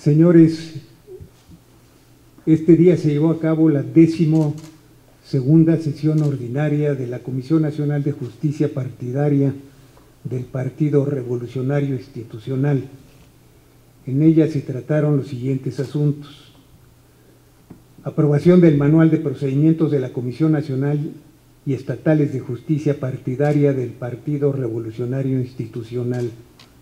Señores, este día se llevó a cabo la 12ª sesión ordinaria de la Comisión Nacional de Justicia Partidaria del Partido Revolucionario Institucional. En ella se trataron los siguientes asuntos: aprobación del Manual de Procedimientos de la Comisión Nacional y Estatales de Justicia Partidaria del Partido Revolucionario Institucional,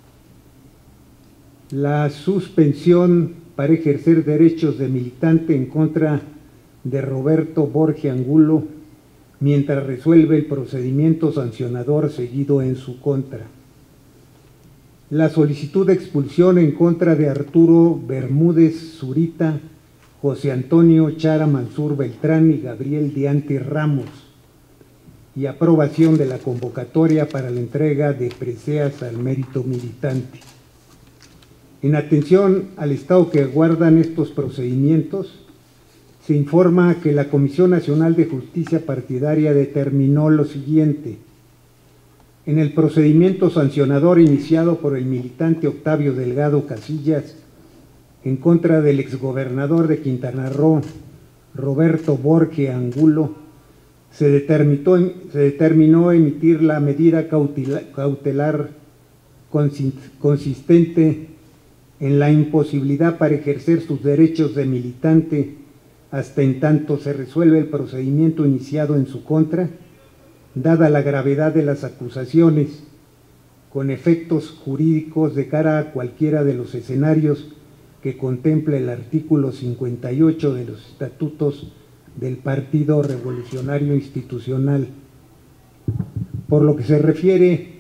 la suspensión para ejercer derechos de militante en contra de Roberto Borge Angulo mientras resuelve el procedimiento sancionador seguido en su contra, la solicitud de expulsión en contra de Arturo Bermúdez Zurita, José Antonio Chara Mansur Beltrán y Gabriel Dianti Ramos, y aprobación de la convocatoria para la entrega de preseas al mérito militante. En atención al estado que guardan estos procedimientos, se informa que la Comisión Nacional de Justicia Partidaria determinó lo siguiente: en el procedimiento sancionador iniciado por el militante Octavio Delgado Casillas en contra del exgobernador de Quintana Roo, Roberto Borge Angulo, se determinó emitir la medida cautelar consistente en la imposibilidad para ejercer sus derechos de militante hasta en tanto se resuelve el procedimiento iniciado en su contra, dada la gravedad de las acusaciones, con efectos jurídicos de cara a cualquiera de los escenarios que contempla el artículo 58 de los estatutos del Partido Revolucionario Institucional. Por lo que se refiere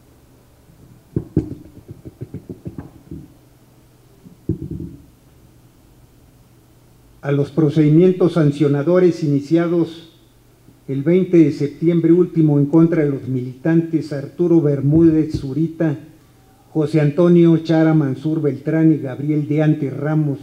a los procedimientos sancionadores iniciados el 20 de septiembre último en contra de los militantes Arturo Bermúdez Zurita, José Antonio Chara Mansur Beltrán y Gabriel Dianti Ramos,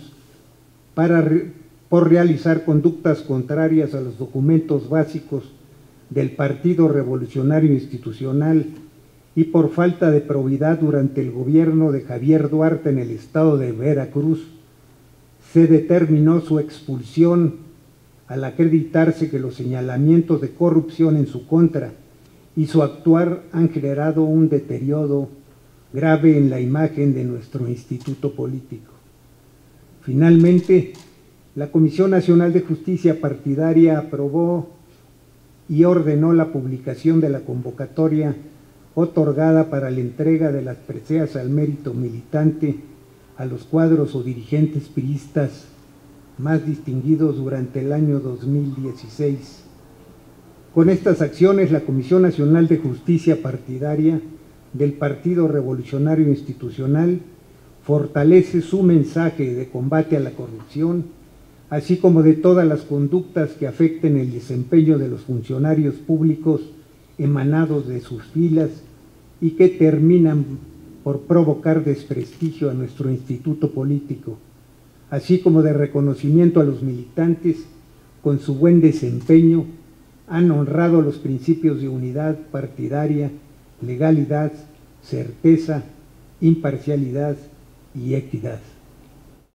por realizar conductas contrarias a los documentos básicos del Partido Revolucionario Institucional y por falta de probidad durante el gobierno de Javier Duarte en el estado de Veracruz, se determinó su expulsión al acreditarse que los señalamientos de corrupción en su contra y su actuar han generado un deterioro grave en la imagen de nuestro instituto político. Finalmente, la Comisión Nacional de Justicia Partidaria aprobó y ordenó la publicación de la convocatoria otorgada para la entrega de las preseas al mérito militante a los cuadros o dirigentes priistas más distinguidos durante el año 2016. Con estas acciones, la Comisión Nacional de Justicia Partidaria del Partido Revolucionario Institucional fortalece su mensaje de combate a la corrupción, así como de todas las conductas que afecten el desempeño de los funcionarios públicos emanados de sus filas y que terminan por provocar desprestigio a nuestro instituto político, así como de reconocimiento a los militantes con su buen desempeño, han honrado los principios de unidad partidaria, legalidad, certeza, imparcialidad y equidad.